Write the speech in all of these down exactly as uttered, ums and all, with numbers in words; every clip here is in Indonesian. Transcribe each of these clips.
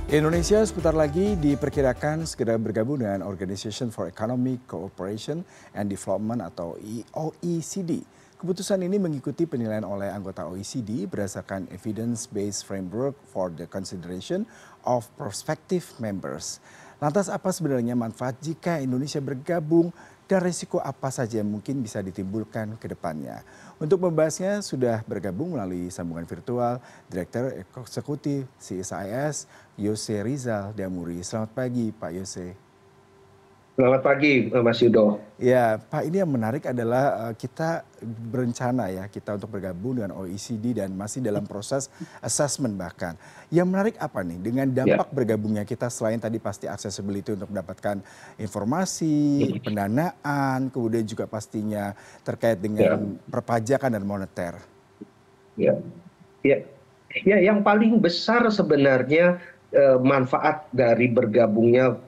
Indonesia sebentar lagi diperkirakan segera bergabung dengan Organization for Economic Cooperation and Development atau O E C D. Keputusan ini mengikuti penilaian oleh anggota O E C D berdasarkan Evidence-Based Framework for the Consideration of Prospective Members. Lantas apa sebenarnya manfaat jika Indonesia bergabung dan risiko apa saja yang mungkin bisa ditimbulkan ke depannya? Untuk membahasnya sudah bergabung melalui sambungan virtual Direktur Eksekutif C S I S, Yose Rizal Damuri. Selamat pagi Pak Yose. Selamat pagi Mas Yudo. Ya Pak, ini yang menarik adalah uh, kita berencana ya kita untuk bergabung dengan O E C D dan masih dalam proses assessment bahkan. Yang menarik apa nih dengan dampak ya. bergabungnya kita selain tadi pasti accessibility untuk mendapatkan informasi, pendanaan, kemudian juga pastinya terkait dengan ya. perpajakan dan moneter. Ya, ya, ya yang paling besar sebenarnya eh, manfaat dari bergabungnya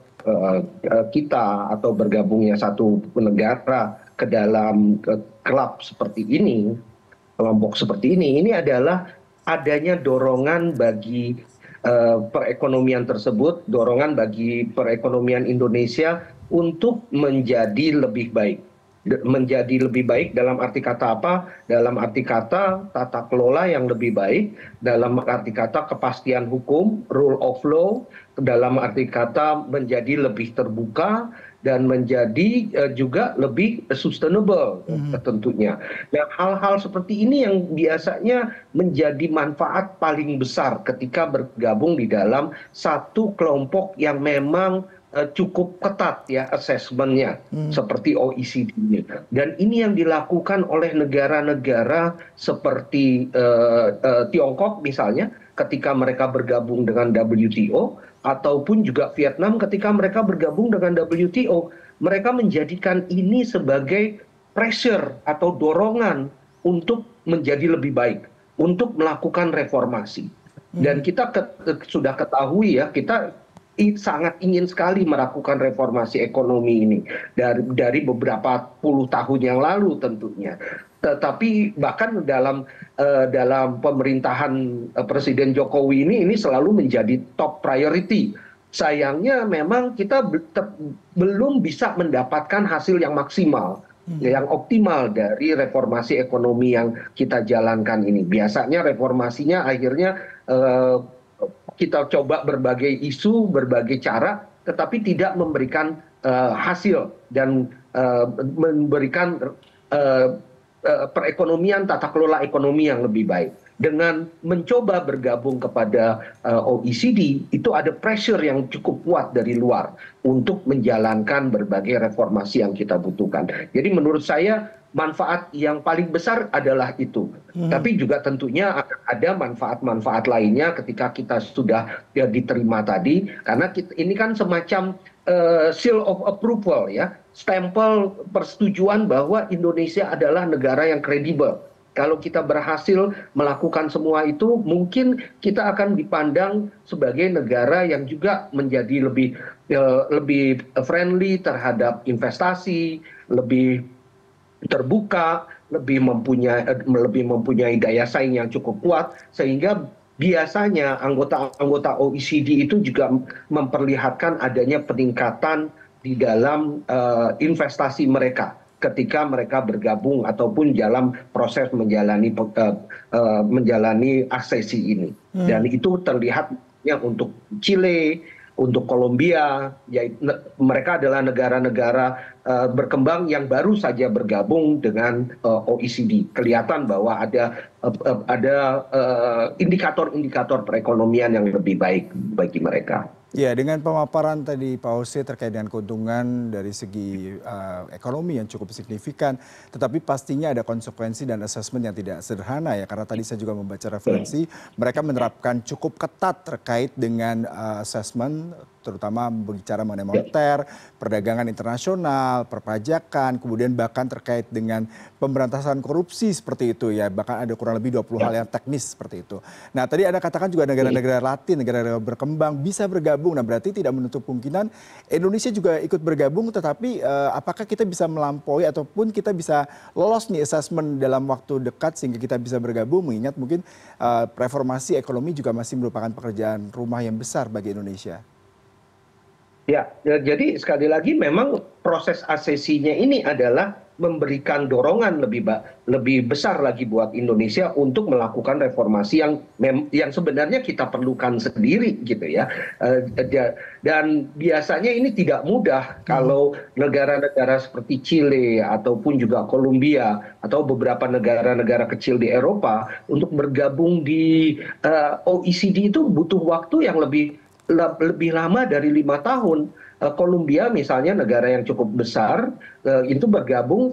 kita atau bergabungnya satu negara ke dalam klub seperti ini, kelompok seperti ini, ini adalah adanya dorongan bagi uh, perekonomian tersebut, dorongan bagi perekonomian Indonesia untuk menjadi lebih baik. Menjadi lebih baik dalam arti kata apa? Dalam arti kata tata kelola yang lebih baik, dalam arti kata kepastian hukum, rule of law, dalam arti kata menjadi lebih terbuka dan menjadi uh, juga lebih sustainable mm-hmm. tentunya. Nah, hal-hal seperti ini yang biasanya menjadi manfaat paling besar ketika bergabung di dalam satu kelompok yang memang cukup ketat ya asesmennya hmm. seperti O E C D. Dan ini yang dilakukan oleh negara-negara seperti uh, uh, Tiongkok misalnya ketika mereka bergabung dengan W T O, ataupun juga Vietnam ketika mereka bergabung dengan W T O. Mereka menjadikan ini sebagai pressure atau dorongan untuk menjadi lebih baik, untuk melakukan reformasi. Hmm. Dan kita ke, sudah ketahui ya, kita sangat ingin sekali melakukan reformasi ekonomi ini dari dari beberapa puluh tahun yang lalu tentunya. Tetapi bahkan dalam uh, dalam pemerintahan uh, Presiden Jokowi ini ini selalu menjadi top priority. Sayangnya memang kita belum bisa mendapatkan hasil yang maksimal, hmm. yang optimal dari reformasi ekonomi yang kita jalankan ini. Biasanya reformasinya akhirnya uh, kita coba berbagai isu, berbagai cara, tetapi tidak memberikan uh, hasil dan uh, memberikan uh, uh, perekonomian, tata kelola ekonomi yang lebih baik. Dengan mencoba bergabung kepada uh, O E C D, itu ada pressure yang cukup kuat dari luar untuk menjalankan berbagai reformasi yang kita butuhkan. Jadi menurut saya, manfaat yang paling besar adalah itu. Hmm. Tapi juga tentunya ada manfaat-manfaat lainnya ketika kita sudah ya, diterima tadi. Karena kita, ini kan semacam uh, seal of approval ya. Stempel persetujuan bahwa Indonesia adalah negara yang kredibel. Kalau kita berhasil melakukan semua itu, mungkin kita akan dipandang sebagai negara yang juga menjadi lebih uh, lebih friendly terhadap investasi, lebih terbuka, lebih mempunyai lebih mempunyai daya saing yang cukup kuat, sehingga biasanya anggota-anggota O E C D itu juga memperlihatkan adanya peningkatan di dalam uh, investasi mereka ketika mereka bergabung ataupun dalam proses menjalani uh, uh, menjalani aksesi ini. Hmm. Dan itu terlihat ya untuk Chile, untuk Kolombia, ya, mereka adalah negara-negara uh, berkembang yang baru saja bergabung dengan uh, O E C D. Kelihatan bahwa ada uh, uh, ada indikator-indikator uh, perekonomian yang lebih baik bagi mereka. Ya, dengan pemaparan tadi Pak Jose terkait dengan keuntungan dari segi uh, ekonomi yang cukup signifikan, tetapi pastinya ada konsekuensi dan asesmen yang tidak sederhana ya, karena tadi saya juga membaca referensi, mereka menerapkan cukup ketat terkait dengan uh, asesmen terutama berbicara mengenai moneter, perdagangan internasional, perpajakan, kemudian bahkan terkait dengan pemberantasan korupsi seperti itu ya, bahkan ada kurang lebih dua puluh hal yang teknis seperti itu. Nah tadi Anda katakan juga negara-negara Latin, negara-negara berkembang bisa bergabung, nah berarti tidak menutup kemungkinan Indonesia juga ikut bergabung, tetapi eh, apakah kita bisa melampaui ataupun kita bisa lolos nih assessment dalam waktu dekat sehingga kita bisa bergabung, mengingat mungkin eh, reformasi ekonomi juga masih merupakan pekerjaan rumah yang besar bagi Indonesia. Ya, ya, jadi sekali lagi memang proses asesinya ini adalah memberikan dorongan lebih ba lebih besar lagi buat Indonesia untuk melakukan reformasi yang mem yang sebenarnya kita perlukan sendiri gitu ya. Uh, dan biasanya ini tidak mudah kalau negara-negara seperti Chile ataupun juga Kolombia atau beberapa negara-negara kecil di Eropa untuk bergabung di uh, O E C D itu butuh waktu yang lebih lebih lama dari lima tahun. Kolombia misalnya negara yang cukup besar itu bergabung,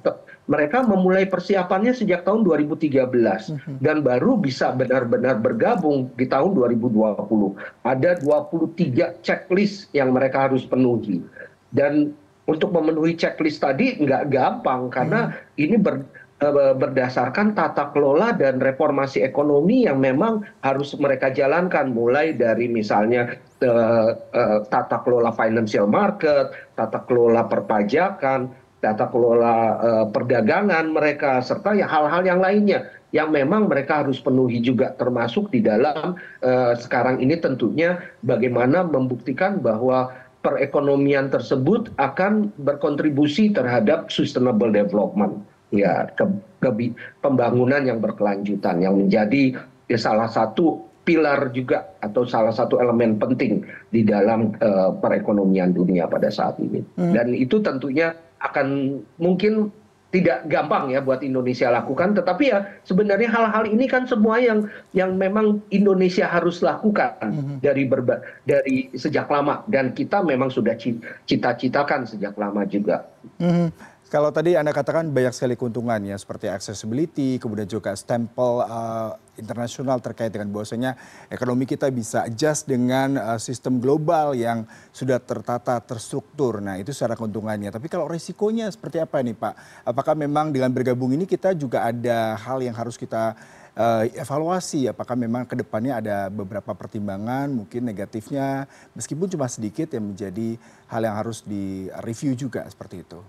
mereka memulai persiapannya sejak tahun dua ribu tiga belas dan baru bisa benar-benar bergabung di tahun dua ribu dua puluh. Ada dua puluh tiga checklist yang mereka harus penuhi, dan untuk memenuhi checklist tadi nggak gampang karena ini ber berdasarkan tata kelola dan reformasi ekonomi yang memang harus mereka jalankan, mulai dari misalnya uh, uh, tata kelola financial market, tata kelola perpajakan, tata kelola uh, perdagangan mereka, serta ya hal-hal yang lainnya yang memang mereka harus penuhi juga, termasuk di dalam uh, sekarang ini tentunya bagaimana membuktikan bahwa perekonomian tersebut akan berkontribusi terhadap sustainable development. Ya, ke, ke pembangunan yang berkelanjutan yang menjadi ya, salah satu pilar juga atau salah satu elemen penting di dalam uh, perekonomian dunia pada saat ini. Hmm. Dan itu tentunya akan mungkin tidak gampang ya buat Indonesia lakukan, tetapi ya sebenarnya hal-hal ini kan semua yang yang memang Indonesia harus lakukan hmm. dari berba, dari sejak lama, dan kita memang sudah cita-citakan sejak lama juga. Hmm. Kalau tadi Anda katakan banyak sekali keuntungannya seperti accessibility, kemudian juga stempel uh, internasional terkait dengan bahwasanya ekonomi kita bisa adjust dengan uh, sistem global yang sudah tertata, terstruktur. Nah itu secara keuntungannya. Tapi kalau risikonya seperti apa nih Pak? Apakah memang dengan bergabung ini kita juga ada hal yang harus kita uh, evaluasi? Apakah memang ke depannya ada beberapa pertimbangan mungkin negatifnya meskipun cuma sedikit yang menjadi hal yang harus di-review juga seperti itu?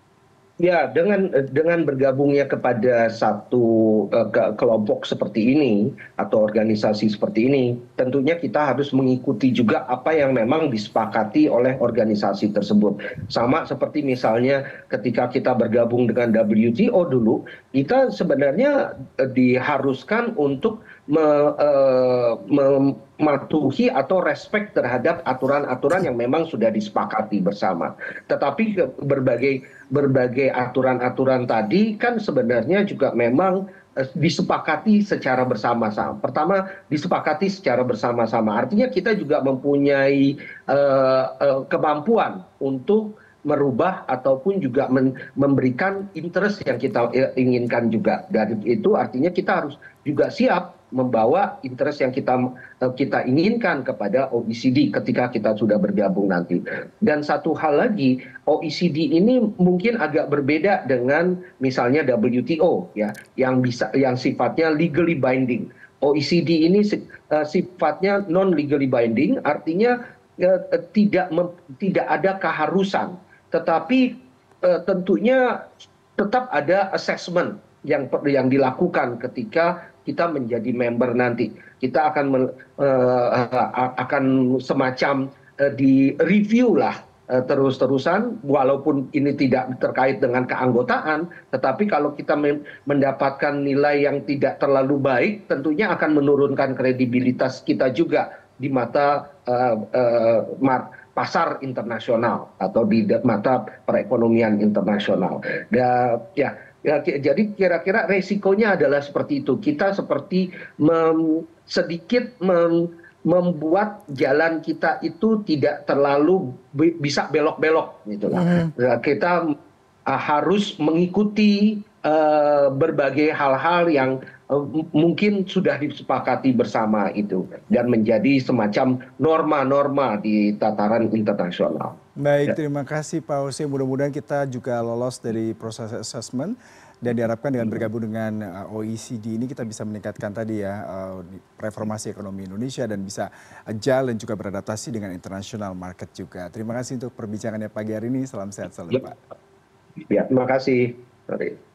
Ya, dengan dengan bergabungnya kepada satu uh, ke, kelompok seperti ini atau organisasi seperti ini, tentunya kita harus mengikuti juga apa yang memang disepakati oleh organisasi tersebut. Sama seperti misalnya ketika kita bergabung dengan W T O dulu, kita sebenarnya uh, diharuskan untuk me, uh, mematuhi atau respect terhadap aturan-aturan yang memang sudah disepakati bersama. Tetapi berbagai berbagai aturan-aturan tadi kan sebenarnya juga memang disepakati secara bersama-sama. Pertama, disepakati secara bersama-sama. Artinya kita juga mempunyai uh, uh, kemampuan untuk merubah ataupun juga men memberikan interest yang kita inginkan juga. Dan itu artinya kita harus juga siap membawa interest yang kita kita inginkan kepada O E C D ketika kita sudah bergabung nanti. Dan satu hal lagi, O E C D ini mungkin agak berbeda dengan misalnya W T O ya, yang bisa yang sifatnya legally binding. O E C D ini uh, sifatnya non legally binding, artinya uh, tidak mem, tidak ada keharusan, tetapi uh, tentunya tetap ada assessment yang yang dilakukan ketika kita menjadi member nanti. Kita akan men, uh, akan semacam uh, di review lah uh, terus-terusan, walaupun ini tidak terkait dengan keanggotaan, tetapi kalau kita mendapatkan nilai yang tidak terlalu baik, tentunya akan menurunkan kredibilitas kita juga di mata uh, uh, pasar internasional atau di mata perekonomian internasional. Dan ya. Ya, jadi kira-kira resikonya adalah seperti itu. Kita seperti mem, sedikit mem, membuat jalan kita itu tidak terlalu be, bisa belok-belok gitu lah. Mm. Kita uh, harus mengikuti uh, berbagai hal-hal yang eh, mungkin sudah disepakati bersama itu dan menjadi semacam norma-norma di tataran internasional. Baik, Ya. terima kasih Pak Hose. Mudah-mudahan kita juga lolos dari proses assessment dan diharapkan dengan bergabung dengan uh, O E C D ini kita bisa meningkatkan tadi ya uh, di- reformasi ekonomi Indonesia dan bisa agile dan juga beradaptasi dengan international market juga. Terima kasih untuk perbincangannya pagi hari ini. Salam sehat selalu Ya, Pak. ya, terima kasih. Sorry.